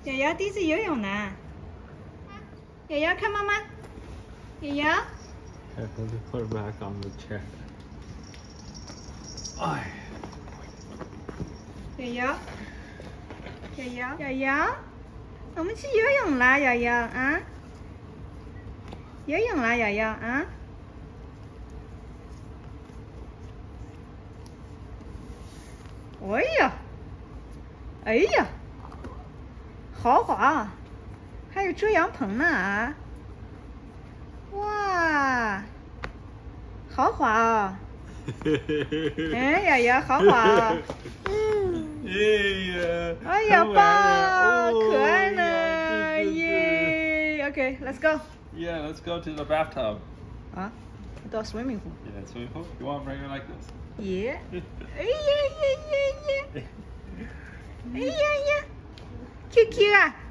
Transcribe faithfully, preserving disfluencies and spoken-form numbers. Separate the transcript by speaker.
Speaker 1: 瑶瑶第一次游泳呢。瑶瑶看妈妈。瑶瑶。
Speaker 2: Careful to put back on the chair. 哎。
Speaker 1: 瑶瑶。瑶瑶。瑶瑶。我们去游泳啦，瑶瑶啊。游泳啦，瑶瑶啊。哎呀。哎呀。豪华啊！还有遮阳棚呢啊！哇，豪华啊！哎呀呀，豪华啊！嗯，哎呀，棒，可爱呢，耶 ！OK，let's go.
Speaker 2: Yeah, let's go to the bathtub.
Speaker 1: 啊，到 swimming pool.
Speaker 2: Yeah, swimming pool. You want to bring her like this?
Speaker 1: Yeah. 哎呀呀呀呀！哎呀呀！Q Q 啊！